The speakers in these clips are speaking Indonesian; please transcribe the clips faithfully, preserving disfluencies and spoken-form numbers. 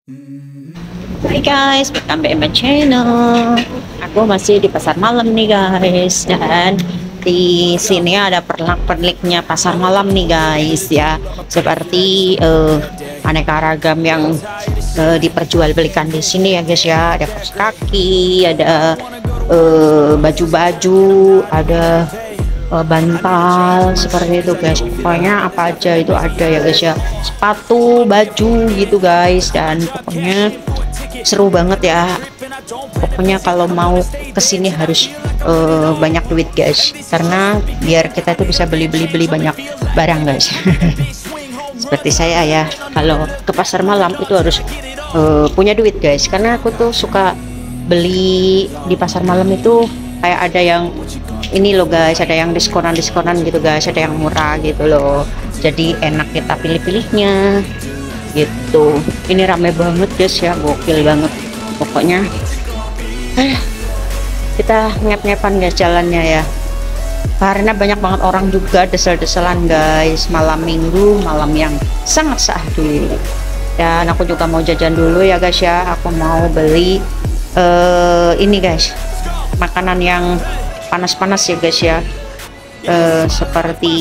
Hai guys, welcome back my channel. Aku masih di pasar malam nih guys, dan di sini ada pernak-perniknya pasar malam nih guys ya, seperti uh, aneka ragam yang uh, diperjualbelikan di sini ya guys ya. Ada kaos kaki, ada baju-baju, uh, ada uh, bantal seperti itu guys. Pokoknya apa aja itu ada ya guys ya, sepatu, baju gitu guys, dan pokoknya seru banget ya. Pokoknya kalau mau kesini harus uh, banyak duit guys, karena biar kita itu bisa beli-beli-beli banyak barang guys. Seperti saya ya, kalau ke pasar malam itu harus uh, punya duit guys, karena aku tuh suka beli di pasar malam itu kayak ada yang ini loh guys, ada yang diskonan-diskonan gitu guys, ada yang murah gitu loh, jadi enak kita pilih-pilihnya gitu. Ini rame banget guys ya, gokil banget pokoknya. Eh, kita ngep-ngepan guys jalannya ya, karena banyak banget orang juga desel-deselan guys, malam minggu, malam yang sangat syahdu. Dan aku juga mau jajan dulu ya guys ya, aku mau beli uh, ini guys, makanan yang panas-panas ya guys ya, uh, seperti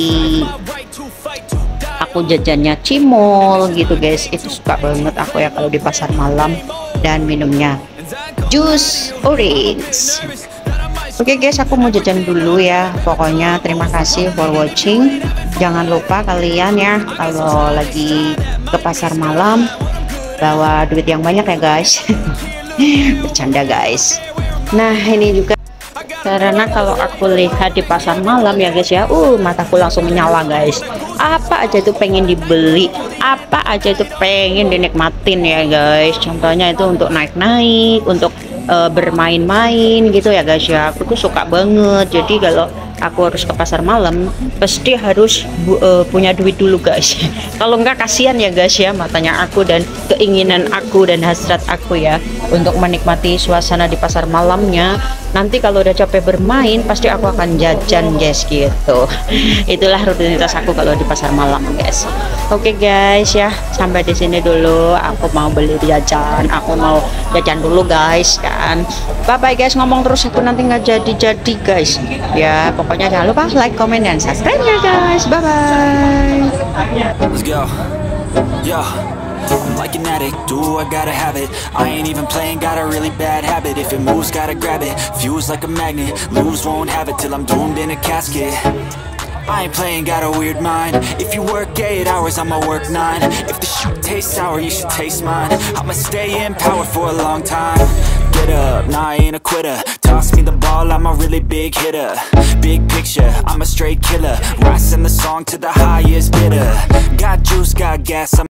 aku jajannya cimol gitu guys, itu suka banget aku ya kalau di pasar malam. Dan minumnya jus orange. Oke okay guys, aku mau jajan dulu ya. Pokoknya terima kasih for watching. Jangan lupa kalian ya, kalau lagi ke pasar malam bawa duit yang banyak ya guys. Bercanda guys. Nah ini juga karena kalau aku lihat di pasar malam ya guys ya, uh mataku langsung menyala guys. Apa aja itu pengen dibeli, apa aja itu pengen dinikmatin ya guys. Contohnya itu untuk naik-naik, untuk uh, bermain-main gitu ya guys ya. Aku tuh suka banget. Jadi kalau aku harus ke pasar malam pasti harus uh, punya duit dulu guys. Kalau enggak kasihan ya guys ya, matanya aku dan keinginan aku dan hasrat aku ya untuk menikmati suasana di pasar malamnya. Nanti kalau udah capek bermain pasti aku akan jajan guys gitu. Itulah rutinitas aku kalau di pasar malam guys. Oke okay guys ya, sampai di sini dulu. Aku mau beli jajan, aku mau jajan dulu guys kan. Bye bye guys, ngomong terus aku nanti nggak jadi-jadi guys. Ya pokoknya jangan lupa like, comment, dan subscribe ya guys. Bye bye. Let's go. Yeah. I'm like an addict, do I gotta have it. I ain't even playing, got a really bad habit. If it moves, gotta grab it, fuse like a magnet. Lose, won't have it till I'm doomed in a casket. I ain't playing, got a weird mind. If you work eight hours, I'ma work nine. If the shit tastes sour, you should taste mine. I'ma stay in power for a long time. Get up, nah I ain't a quitter. Toss me the ball, I'm a really big hitter. Big picture, I'm a straight killer. Rising the song to the highest bidder. Got juice, got gas, I'm